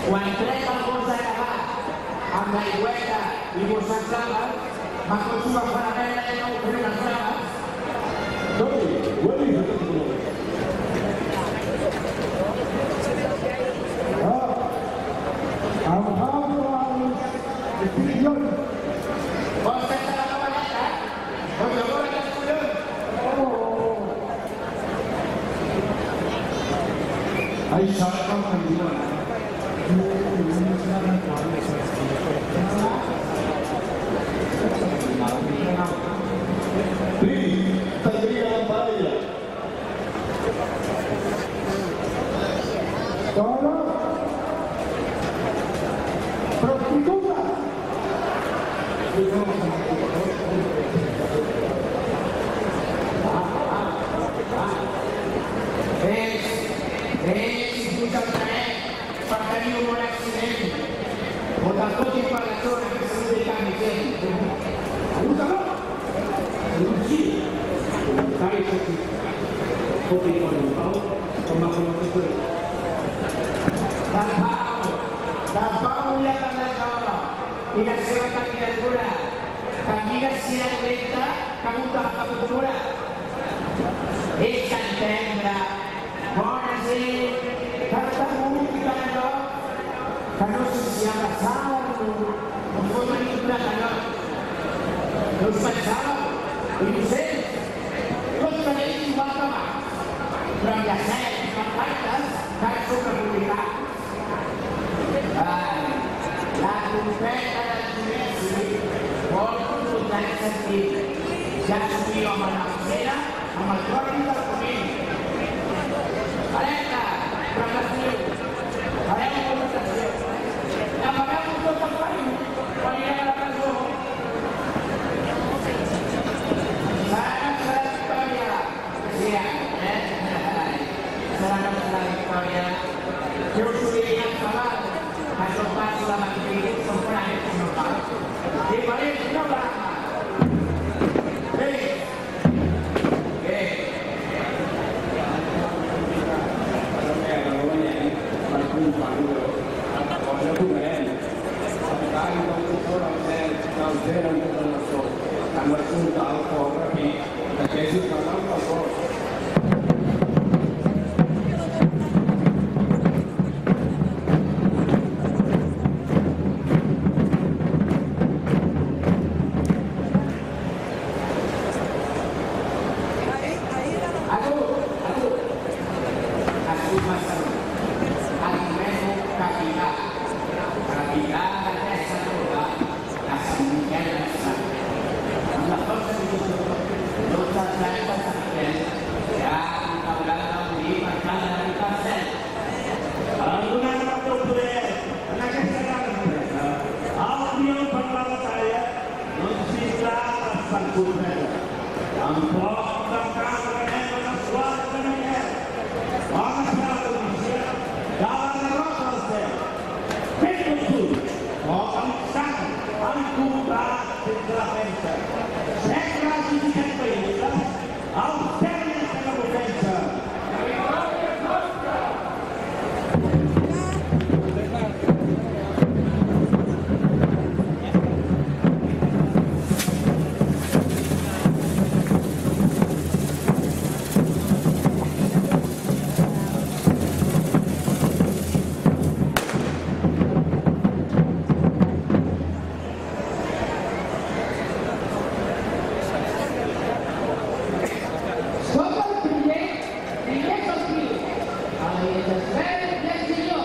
Quan trec el gos de gravar amb l'aigüeta i posant claves, va com s'ho va fer la pena i no ho fer unes claves. Toni, ho he vist aquest color. Amb Pablo Espirion. Vols fer-te la papalleta? Vols que veure aquests collons? Ai, saps com em diuen? Lili, t'adria la parella. Dona, prostituta. Per tenir un bon accident o te'l fotin per la zona que s'ha d'ubicar més gent. Ajuda-lo! Sí. Voluntari fotin con un pau, com a conocer. Del Pau ja parlat d'hora i la seva candidatura. Canvia si és recta que ha hagut de la captura. És entendre, bona gent, tanta música allò, que no sé si abraçar-lo o fos venir un allò. No us pensàveu, innocents, tots tenim igual que abans, però amb llacets i pancartes cal som republicans. La trompeta del judici vol consultar el sentit. Ja subíeu amb la cera amb el còrnic del conill. Alerta! Reclassiu! Fareu una votació! Apagueu tot el país o anirem a la presó! Serà nostra victòria! Sí, serà nostra victòria! Jo us ho diria en cabal, que jo passo la mentida, som francs, no cal. Diferents no l'arma! Bé! Bé! Soc el primer que el tio. A la lletra 3, 10 milions.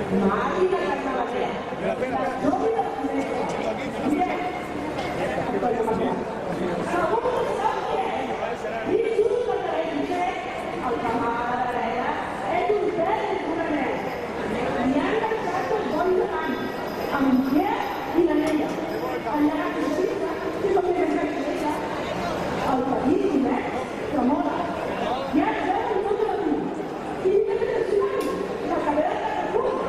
Mari la carnavalera, la giovane della finestra, viene, Antonio Maria, secondo il giusto paese, al camara della e un bel giovanile, mi hanno lasciato il buon domani, a Montier e la Nella, alla Giustizia, che non mi resta, al Padì di me, Ramona, mi ha dato un po' la tua, chi mi deve destinare, la caverna del fuoco.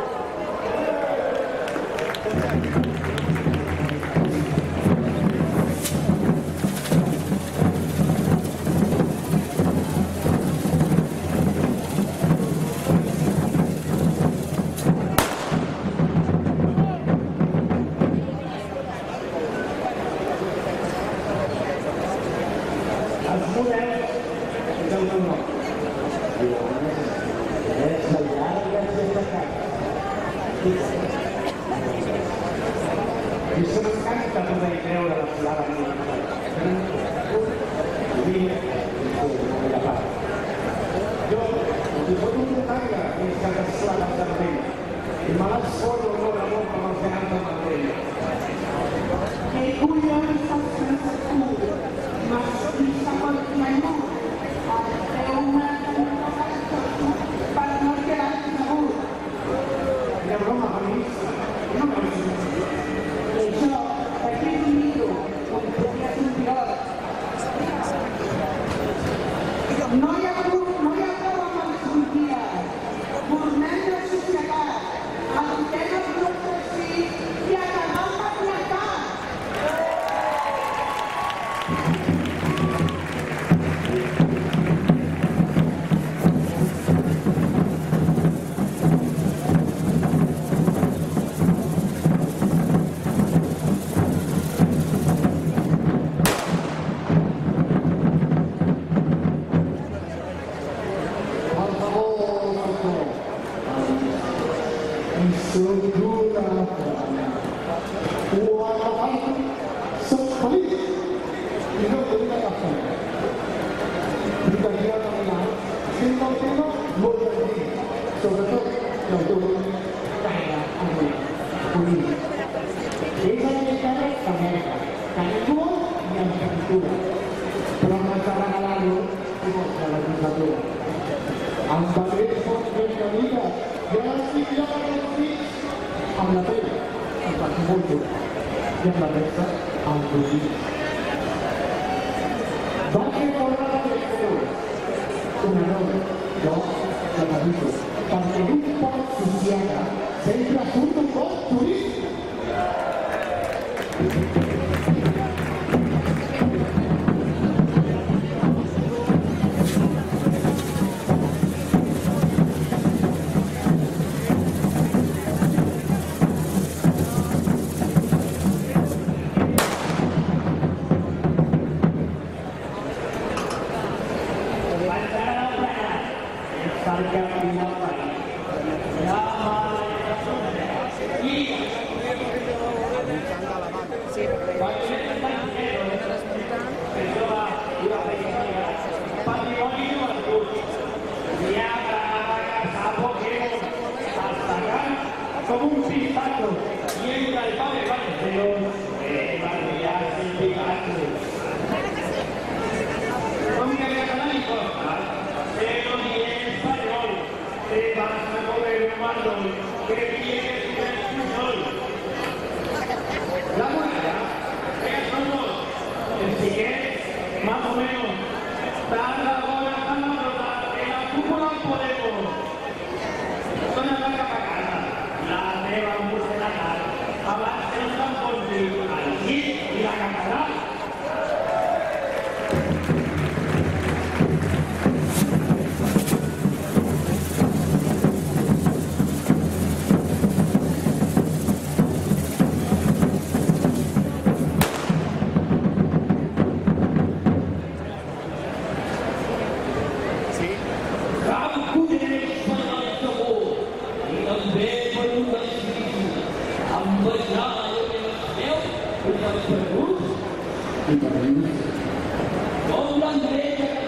Mi sono scarica come creare la flava di io ho potuto tagliare questa persona da Sardegna, ma la scuola non la volta non c'è altra materia. E coglioni possono sapere, ma si sa qualcuno è una per non tirare il lavoro. La Roma famiglia, non è E ciò è finito con il progetto di ora. Noi abbiamo studiato, formando la società, all'interno di nostra e alla nostra realtà. Como un pistaccio, mientras el padre va a non mi aveva mai importato, se non è spagnolo, se basta come un mandone, che viene sul spagnolo. La moneda es como, si quieres, más o menos, dar la bola a la brota, en la cúpula podemos. Son la vaca pagada, la neva mucho la cara, abajo están por allí y la cacará.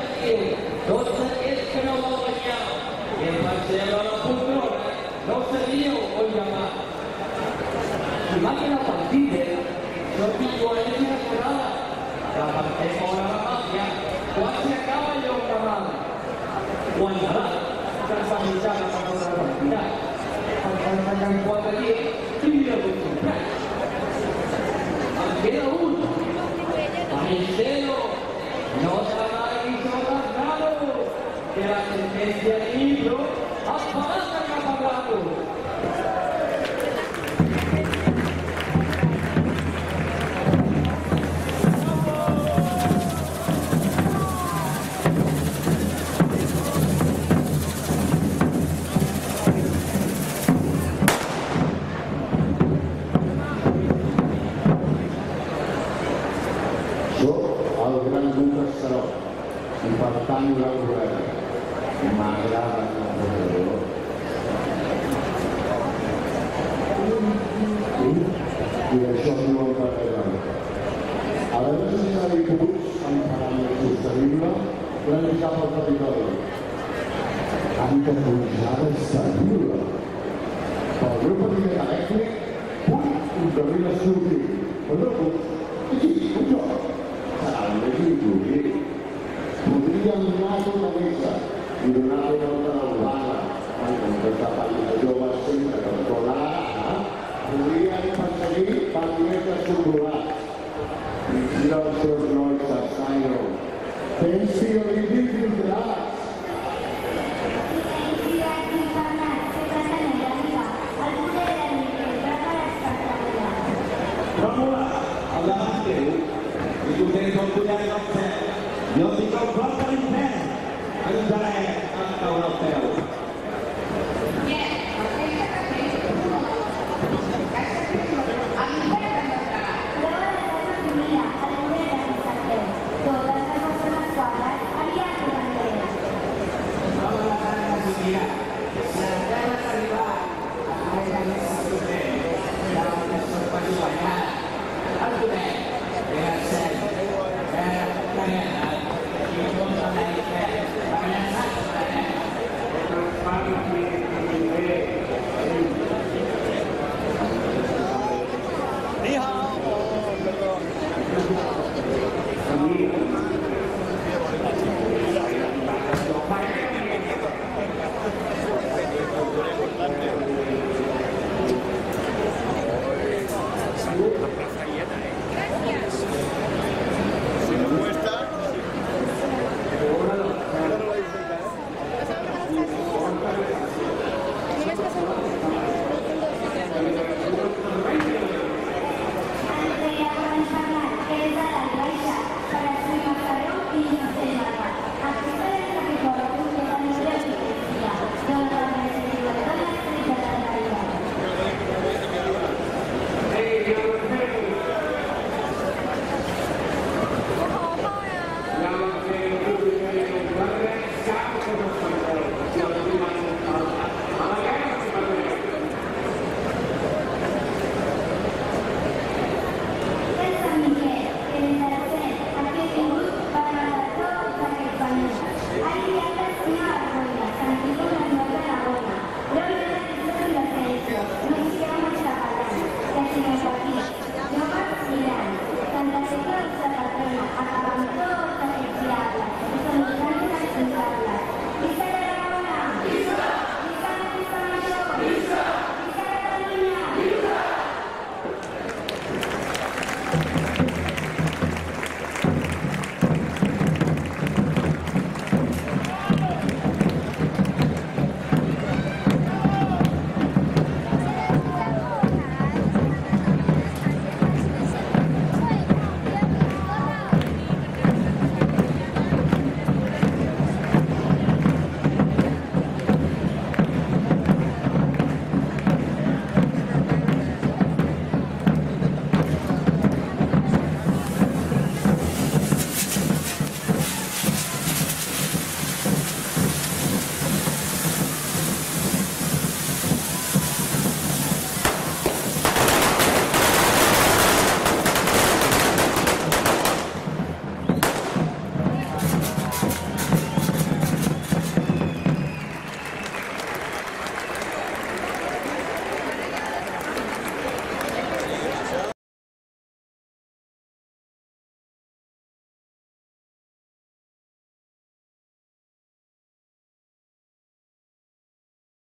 Non si io ho chiamato. Si macchina partite, non più legge naturale, la partita ora la macchina, quasi acaba io ho chiamato. Quando va, per familiare la partita, per quando lì, figlio di un anche la uno, ma il cielo non sarà risoldato che la sentenza del libro ha parlato che ha parlato. El gran Lucas Saró, i per tant la govern. M'agrada el governador. I això no ho parlarem. A veure si s'ha dibuix en paràmetre sostenible planificar pel territori. Han de pujar d'estar lliure. Pel meu partit elèctric, puc intervenir l'escoltir. Però no puc. Aquí, un joc. Serà el més inclusiu. Podríem anar a una mesa i donar-li nota a l'Urbana, en comptes de país de joves sempre que el donar, podríem perseguir partits de subrogat. I si els seus nois s'escanyen, pensi o li vindràs. Ròmula, al davant teu, i tu tens el collar del cel. Jo tinc el plat de l'infern. Ajudaré a caure el peu.